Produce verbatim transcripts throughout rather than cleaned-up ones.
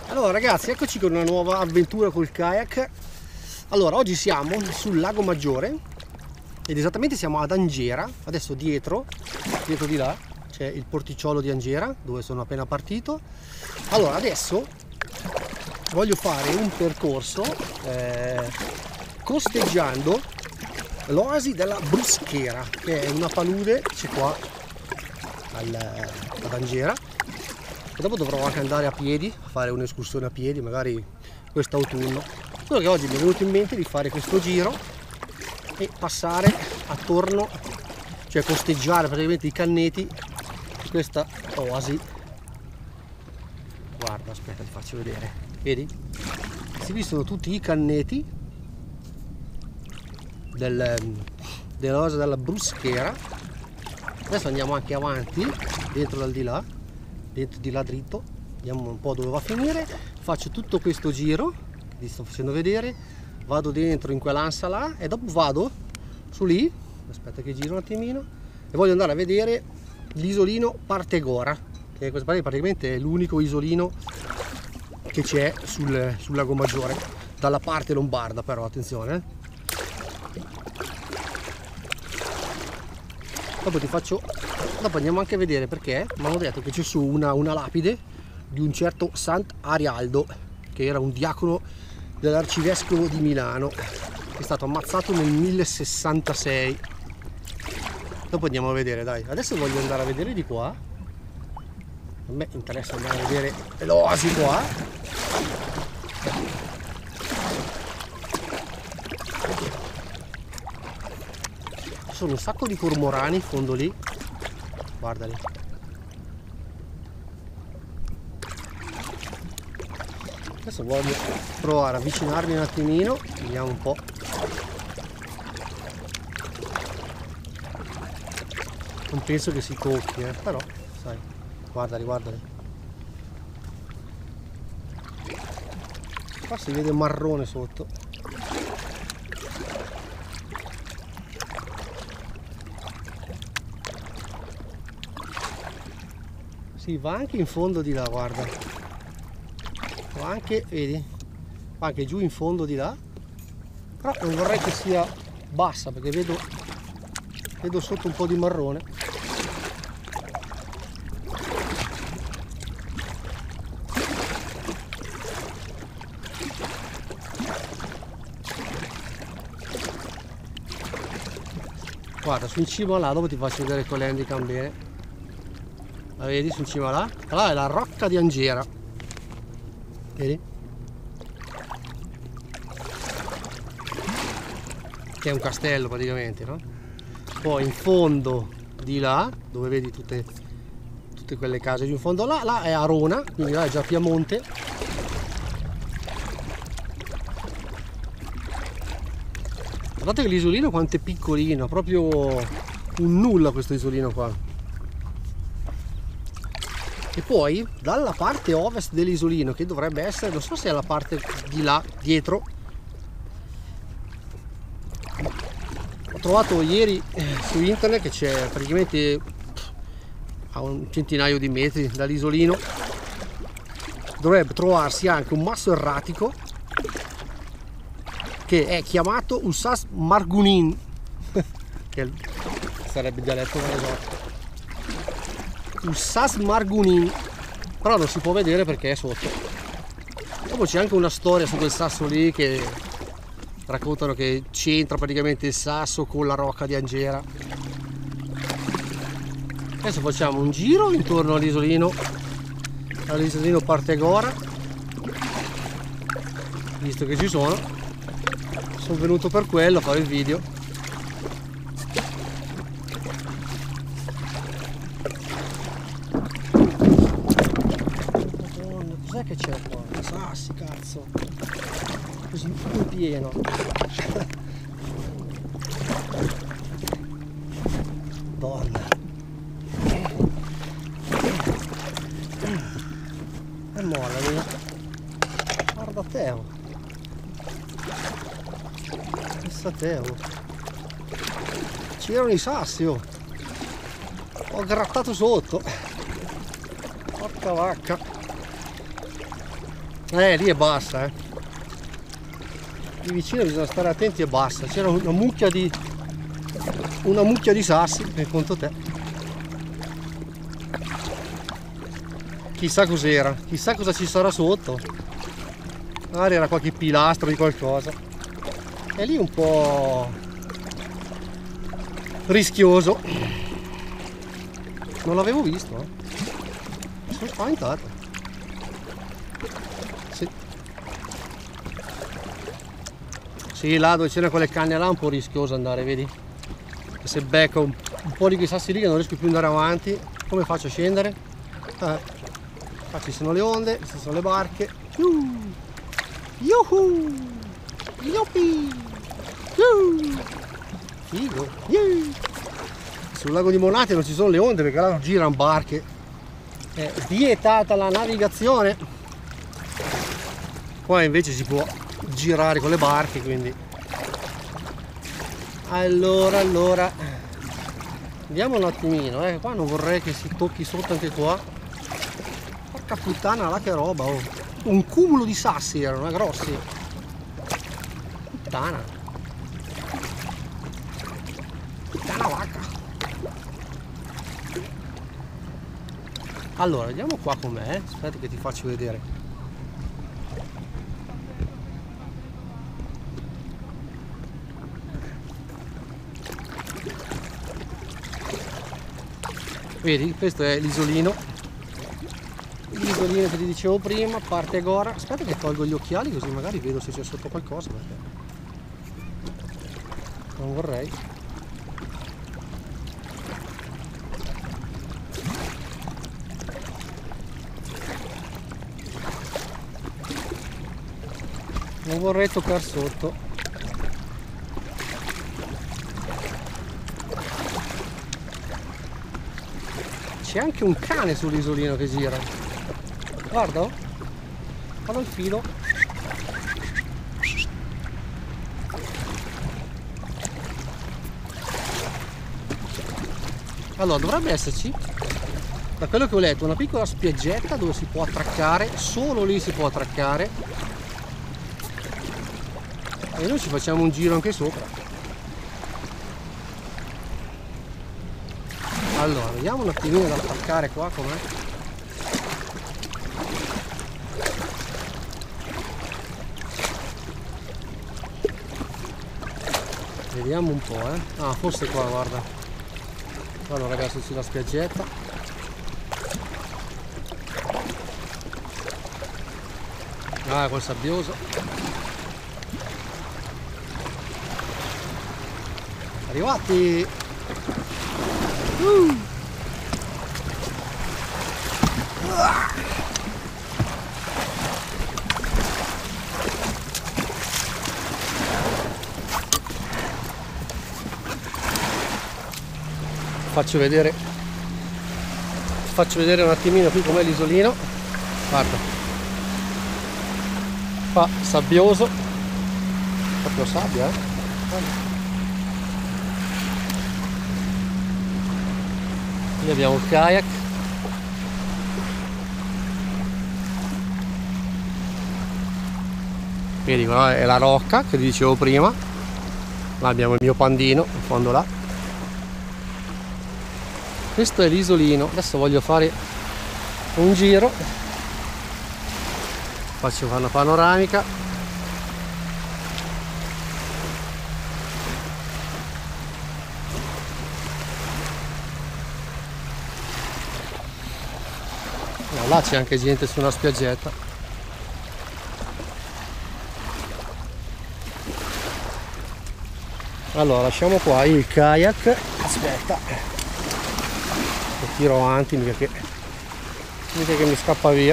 Allora ragazzi, eccoci con una nuova avventura col kayak. Allora, oggi siamo sul lago Maggiore ed esattamente siamo ad Angera. Adesso dietro, dietro di là, c'è il porticciolo di Angera dove sono appena partito. Allora, adesso voglio fare un percorso eh, costeggiando l'oasi della Bruschera, che è una palude che c'è qua al, ad Angera. E dopo dovrò anche andare a piedi, a fare un'escursione a piedi, magari quest'autunno. Solo che oggi mi è venuto in mente di fare questo giro e passare attorno, cioè costeggiare praticamente i canneti di questa oasi. Guarda, aspetta, ti faccio vedere. Vedi? Si vistono tutti i canneti del, dell'oasi della Bruschera. Adesso andiamo anche avanti, dentro dal di là. Dentro di là dritto, vediamo un po' dove va a finire. Faccio tutto questo giro che vi sto facendo vedere, vado dentro in quell'ansa là e dopo vado su lì, aspetta che giro un attimino, e voglio andare a vedere l'isolino Partegora, che praticamente è l'unico isolino che c'è sul, sul lago Maggiore, dalla parte lombarda, però attenzione. Dopo ti faccio, dopo andiamo anche a vedere perché mi hanno detto che c'è su una, una lapide di un certo Sant'Arialdo, che era un diacono dell'arcivescovo di Milano, che è stato ammazzato nel millesessantasei. Dopo andiamo a vedere, dai. Adesso voglio andare a vedere di qua. A me interessa andare a vedere l'oasi qua. Sono un sacco di cormorani in fondo lì, guardali. Adesso voglio provare a avvicinarmi un attimino, vediamo un po'. Non penso che si tocchi, eh, però sai, guardali, guardali. Qua si vede marrone sotto. Si va anche in fondo di là, guarda, va anche, vedi, va anche giù in fondo di là, però non vorrei che sia bassa perché vedo, vedo sotto un po' di marrone. Guarda, su in cima là, dopo ti faccio vedere con l'handicam bene. La vedi su in cima là? Là è la Rocca di Angera. Vedi? Che è un castello praticamente, no? Poi in fondo di là, dove vedi tutte, tutte quelle case giù in fondo là, là è Arona, quindi là è già Piemonte. Guardate che l'isolino quanto è piccolino, proprio un nulla questo isolino qua. E poi dalla parte ovest dell'isolino, che dovrebbe essere, non so se è la parte di là dietro, ho trovato ieri su internet che c'è praticamente a un centinaio di metri dall'isolino, dovrebbe trovarsi anche un masso erratico che è chiamato Ussas Margunin, che sarebbe il dialetto esatto. Ussas Margunin, però non si può vedere perché è sotto. Dopo c'è anche una storia su quel sasso lì che raccontano che c'entra praticamente il sasso con la Rocca di Angera. Adesso facciamo un giro intorno all'isolino, all'isolino Partegora, visto che ci sono. Sono venuto per quello a fare il video. Cos'è che c'è qua? Sassi, cazzo! Così in pieno! Donna! E molla lì! Guarda te! Pensa te! C'erano i sassi! Oh. Ho grattato sotto! Porca vacca! Eh, lì è bassa, eh. Lì vicino bisogna stare attenti, è bassa. C'era una mucchia di una mucchia di sassi, per conto te. Chissà cos'era, chissà cosa ci sarà sotto. Magari era qualche pilastro di qualcosa. È lì un po' rischioso. Non l'avevo visto, eh. Mi sono spaventato. Sì. Sì, là dove c'erano quelle canne là è un po' rischioso andare, vedi? E se becco un, un po' di quei sassi lì che non riesco più ad andare avanti, come faccio a scendere? Eh. Qua ci sono le onde, queste sono le barche. Uh. Yuhu! Yuppie! Uh. Figo! Yeah. Sul lago di Monate non ci sono le onde perché là non girano barche. È vietata la navigazione. Qua invece si può girare con le barche, quindi. Allora, allora. Andiamo un attimino, eh. Qua non vorrei che si tocchi sotto anche qua. Porca puttana, là che roba, oh. Un cumulo di sassi erano, eh, grossi. Puttana. Puttana vacca. Allora, vediamo qua com'è. Aspetta che ti faccio vedere. Vedi, questo è l'isolino. L'isolino che ti dicevo prima, parte agora. Aspetta che tolgo gli occhiali così magari vedo se c'è sotto qualcosa, perché non vorrei. Non vorrei toccare sotto. C'è anche un cane sull'isolino che gira. Guarda, guarda il filo. Allora, dovrebbe esserci, da quello che ho letto, una piccola spiaggetta dove si può attraccare, solo lì si può attraccare. E noi ci facciamo un giro anche sopra. Allora, vediamo un attimino da attaccare qua com'è. Vediamo un po', eh. Ah, forse qua, guarda. Allora ragazzi, c'è la spiaggetta. Ah, quel sabbioso. Arrivati! Uh. Faccio vedere faccio vedere un attimino qui com'è l'isolino. Guarda, fa sabbioso, proprio sabbia, eh? Guarda. Qui abbiamo il kayak. Vedi, qua è la rocca che ti dicevo prima. Là abbiamo il mio pandino in fondo là. Questo è l'isolino. Adesso voglio fare un giro, faccio fare una panoramica. No, là c'è anche gente su una spiaggetta. Allora lasciamo qua il kayak. Aspetta, lo tiro avanti, mica che, mica che mi scappa via.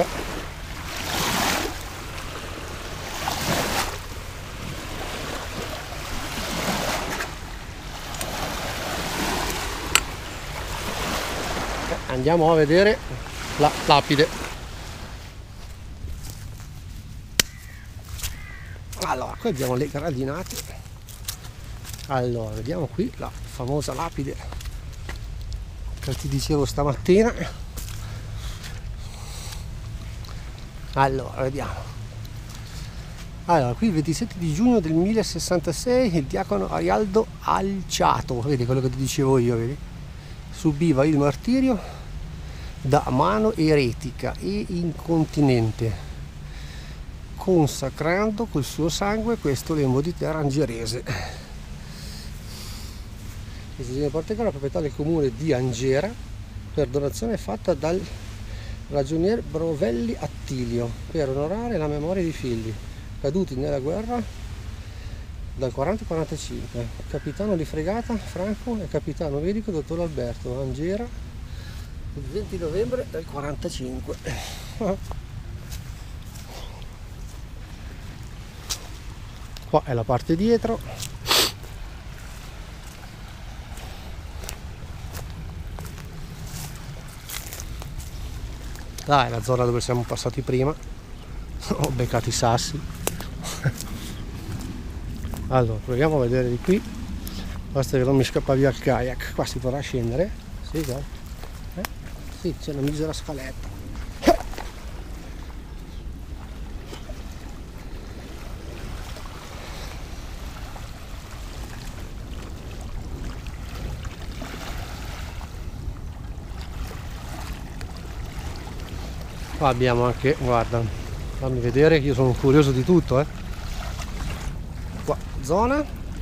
Andiamo a vedere la lapide. Allora, qui abbiamo le gradinate. Allora, vediamo qui la famosa lapide che ti dicevo stamattina. Allora, vediamo. Allora, qui il ventisette di giugno del millesessantasei il diacono Arialdo Alciato, vedi quello che ti dicevo io, vedi? Subiva il martirio da mano eretica e incontinente, consacrando col suo sangue questo lembo di terra angierese. L'esegina Portegora, proprietà del comune di Angera, per donazione fatta dal ragionier Brovelli Attilio per onorare la memoria dei figli caduti nella guerra dal quaranta al quarantacinque, capitano di fregata Franco e capitano medico dottor Alberto, Angera, il venti novembre del quarantacinque. Qua è la parte dietro. Dai, la zona dove siamo passati prima. Ho beccato i sassi. Allora, proviamo a vedere di qui. Basta che non mi scappa via il kayak. Qua si potrà scendere? Sì, dai. Eh? Sì, c'è una misera scaletta. Qua abbiamo anche, guarda, fammi vedere che io sono curioso di tutto, eh. Qua, zona,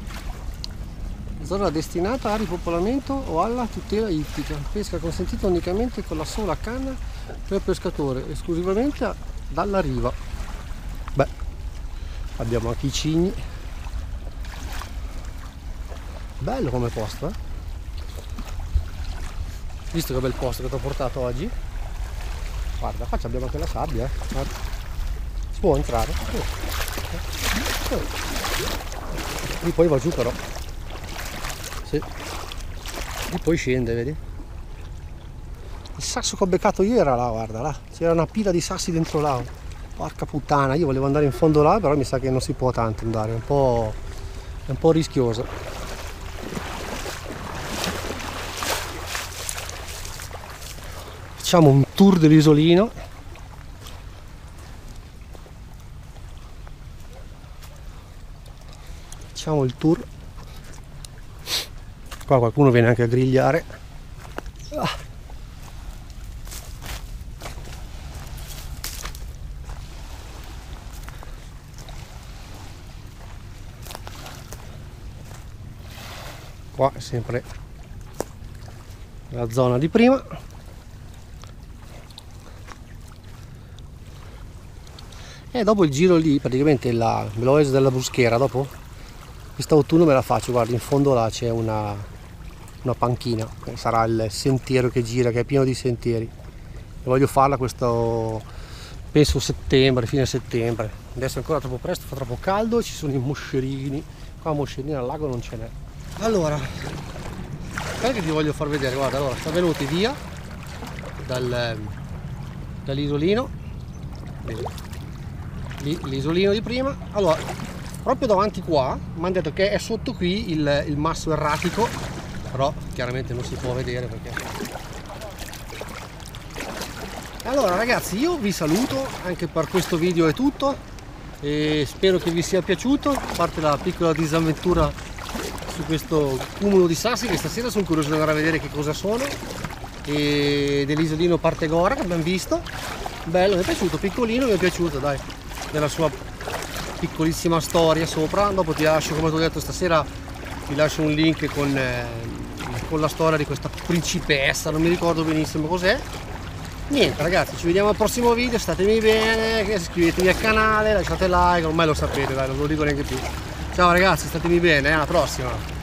zona destinata al ripopolamento o alla tutela ittica, pesca consentita unicamente con la sola canna per pescatore, esclusivamente dalla riva. Beh, abbiamo anche i cigni. Bello come posto, eh. Visto che bel posto che ti ho portato oggi. Guarda, qua abbiamo anche la sabbia, eh. Guarda. Si può entrare. Oh. Oh. Lì poi va giù però. Sì. Lì poi scende, vedi? Il sasso che ho beccato io era là, guarda, là. C'era una pila di sassi dentro là. Porca puttana, io volevo andare in fondo là, però mi sa che non si può tanto andare, è un po', è un po' rischioso. Facciamo un tour dell'isolino. Facciamo il tour. Qua qualcuno viene anche a grigliare. Ah. Qua è sempre la zona di prima. E dopo il giro lì, praticamente la Bloise della Bruschera, dopo quest'autunno me la faccio, guarda, in fondo là c'è una, una panchina, che sarà il sentiero che gira, che è pieno di sentieri. E voglio farla questo, penso settembre, fine settembre. Adesso è ancora troppo presto, fa troppo caldo, ci sono i moscerini, qua moscerini al lago non ce n'è. Allora, quello che ti voglio far vedere, guarda, allora, siamo venuti via dal, dall'isolino, l'isolino di prima. Allora, proprio davanti qua mi hanno detto che è sotto qui il, il masso erratico, però chiaramente non si può vedere perché. Allora ragazzi, io vi saluto, anche per questo video è tutto e spero che vi sia piaciuto, a parte la piccola disavventura su questo cumulo di sassi che stasera sono curioso di andare a vedere che cosa sono, e dell'isolino Partegora che abbiamo visto. Bello, mi è piaciuto, piccolino, mi è piaciuto, dai, della sua piccolissima storia sopra. Dopo ti lascio, come ti ho detto, stasera ti lascio un link con, eh, con la storia di questa principessa, non mi ricordo benissimo cos'è. Niente ragazzi, ci vediamo al prossimo video, statemi bene, iscrivetevi al canale, lasciate like, ormai lo sapete, dai, non ve lo dico neanche più. Ciao ragazzi, statemi bene, eh, alla prossima.